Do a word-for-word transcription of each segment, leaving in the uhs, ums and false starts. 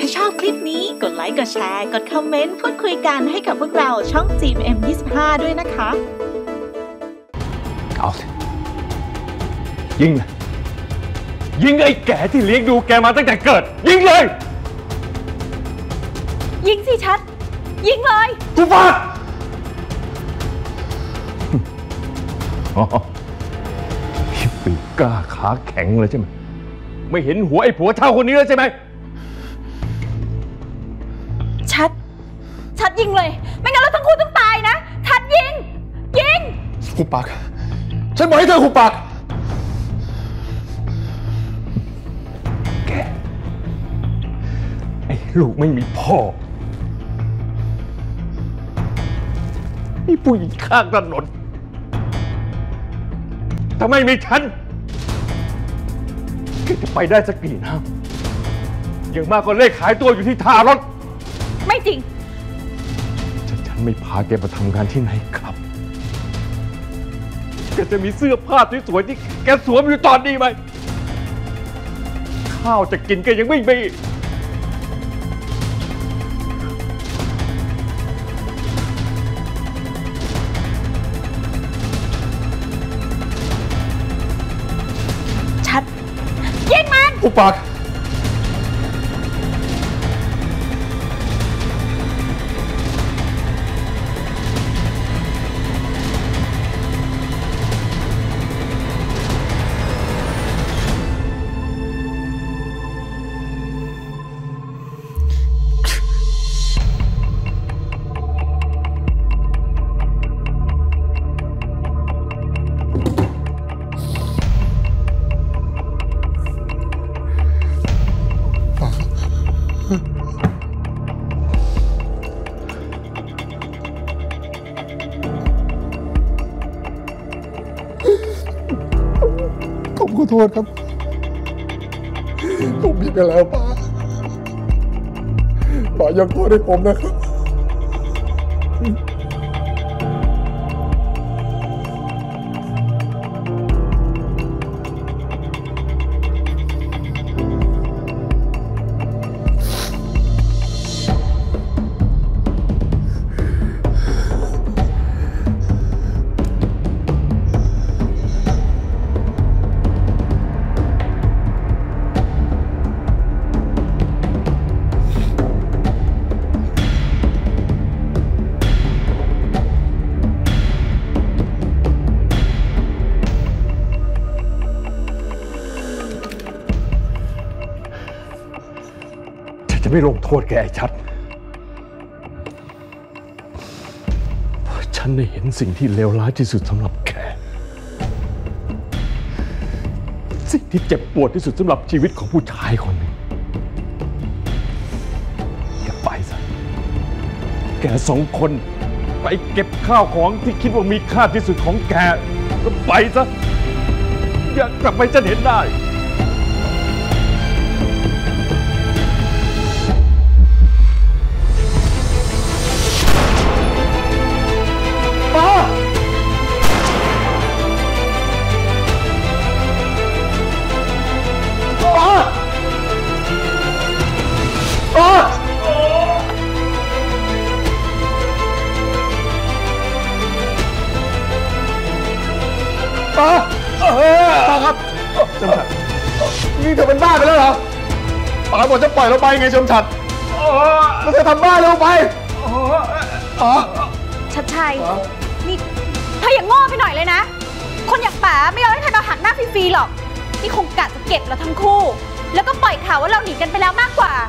ถ้าชอบคลิปนี้กดไลค์กดแชร์กดคอมเมนต์พูดคุยกันให้กับพวกเราช่อง จี เอ็ม ยี่สิบห้า ด้วยนะคะเอาสิยิงเลยยิงไอ้แก่ที่เลี้ยงดูแกมาตั้งแต่เกิดยิงเลยยิงสิชัดยิงเลยกูฟาดพี่ปีกกล้าขาแข็งเลยใช่ไหมไม่เห็นหัวไอ้ผัวเท่าคนนี้แล้วใช่ไหมชัดชัดยิงเลยไม่งั้นเราทั้งคู่ต้องตายนะชัดยิงยิงหุบปากฉันบอกให้เธอหุบปากแกไอ้ลูกไม่มีพ่อไอ้ผู้หญิงข้างถนนถ้าไม่มีฉันแกจะไปได้สักกี่น้ำอย่างมากก็เลขขายตัวอยู่ที่ท่ารถไม่จริงถ้าฉันไม่พาแกมาทำงานที่ไหนครับแกจะมีเสื้อผ้าสวยๆที่แกสวมอยู่ตอนนี้ไหมข้าวจะกินแกยังไม่มีชัดยิงมันอุปากผมขอโทษครับผมผิดไปแล้วป้าป้ายกโทษให้ผมนะครับจะไม่ลงโทษแกไอ้ชัดเพราะฉันได้เห็นสิ่งที่เลวร้ายที่สุดสำหรับแกสิ่งที่เจ็บปวดที่สุดสำหรับชีวิตของผู้ชายคนหนึ่งแกไปซะแกสองคนไปเก็บข้าวของที่คิดว่ามีค่าที่สุดของแกก็ไปซะอย่ากลับไปจะเห็นได้ป้าป้าครับชมฉัดนี่เธอเป็นบ้าไปแล้วเหรอป้าบอกจะปล่อยเราไปไงชมฉัดแล้วเธอทำบ้าเราไปชัดชัยนี่เธออย่างโง่ไปหน่อยเลยนะคนอย่างป๋าไม่ยอมให้ใครมาหักหน้าฟรีๆหรอกนี่คงกะจะเก็บเราทั้งคู่แล้วก็ปล่อยข่าวว่าเราหนีกันไปแล้วมากกว่า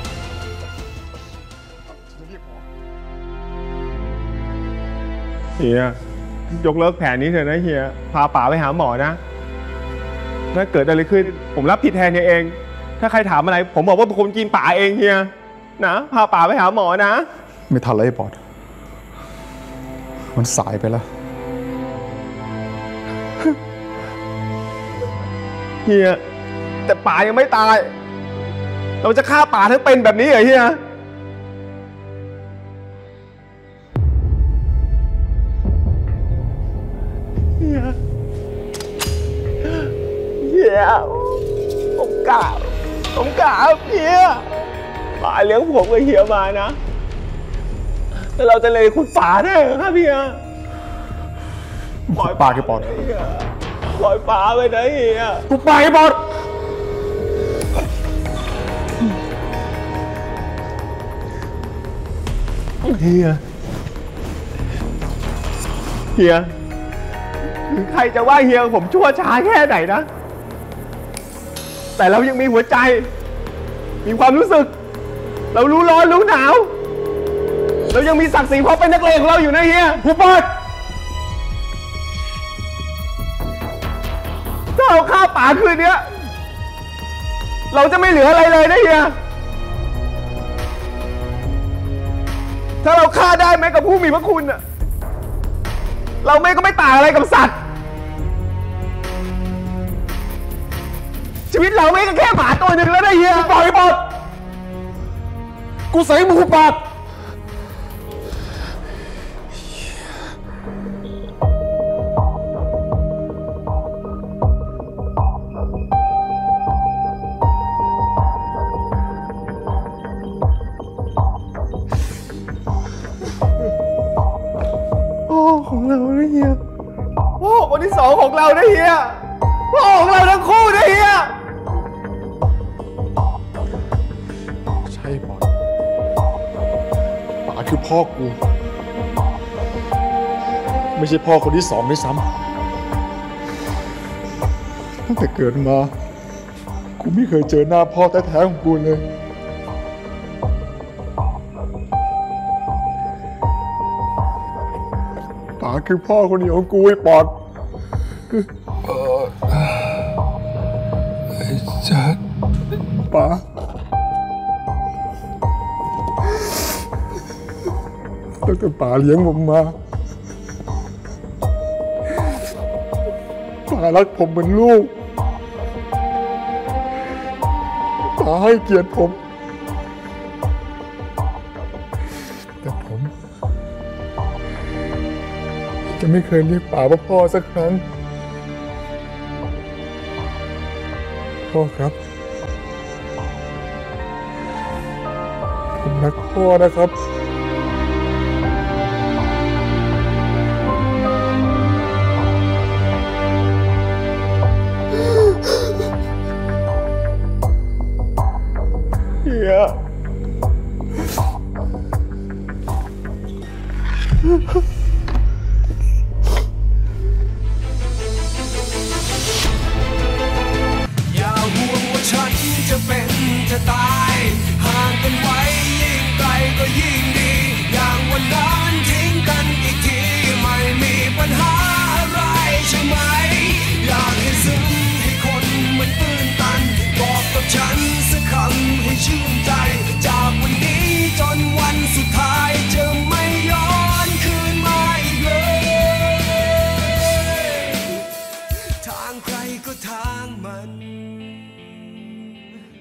เฮียยกเลิกแผนนี้เถอะนะเฮียพาป๋าไปหาหมอนะถ้าเกิดอะไรขึ้นผมรับผิดแทนเฮียเองถ้าใครถามอะไรผมบอกว่าเป็นคนกินป๋าเองเฮียนะพาป๋าไปหาหมอนะไม่ทันแล้วไอ้บอสมันสายไปแล้วเฮียแต่ป๋ายังไม่ตายเราจะฆ่าป๋าทั้งเป็นแบบนี้เหรอเฮียเฮียเฮียผมกล่าวผมกล่าวเฮียป๋าเลี้ยงผมกับเฮียมานะแล้วเราจะเลยคุณป๋าได้เหรอครับเฮียปล่อยป๋าแค่ปอดปล่อยป๋าไปนะเฮียกูไปหมดเฮียเฮียใครจะว่าเฮียผมชั่วช้าแค่ไหนนะแต่เรายังมีหัวใจมีความรู้สึกเรารู้ร้อนรู้หนาวเรายังมีศักดิ์ศรีความเป็นนักเลงของเราอยู่นะเฮียผู้ปอดถ้าเราฆ่าป๋าคืนนี้เราจะไม่เหลืออะไรเลยนะเฮียถ้าเราฆ่าได้แม้กับผู้มีพระคุณอะเราไม่ก็ไม่ต่างอะไรกับสัตว์ชีวิตเราไม่ก็แค่หมาตัวหนึ่งแล้วนะเฮียปล่อยหมดกูใส่หมูปากพ่อของเรานะเฮียพ่อคนที่สองของเรานะเฮียพ่อของเราทั้งคู่นะเฮียใช่ปอนป๋าคือพ่อกูไม่ใช่พ่อคนที่สองด้วยซ้ำตั้งแต่เกิดมากูไม่เคยเจอหน้าพ่อแท้ๆของกูเลยป๋าคือพ่อคนเดียวของกูไอ้ปอนจัดป๋าตั้งแต่ป๋าเลี้ยงผมมาป๋ารักผมเหมือนลูกป๋าให้เกียรติผมแต่ผมจะไม่เคยเรียกป๋าว่าพ่อสักครั้งพ่อครับผมรักพ่อนะครับเฮียอย่าห่วงว่าฉันจะเป็นจะตาย